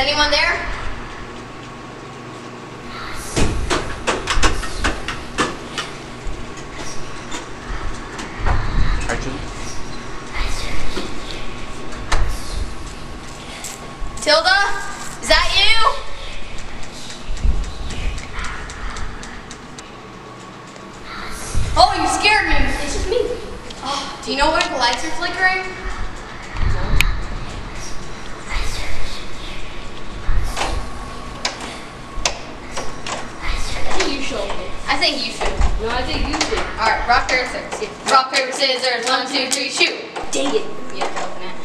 anyone there? Tilda? Is that you? Oh, you scared me. It's just me. Oh, do you know why the lights are flickering? I think you should. No, I think you should. Alright, rock, paper, scissors. Rock, paper, scissors. 1, 2, 3, shoot. Dang it. You have to open it.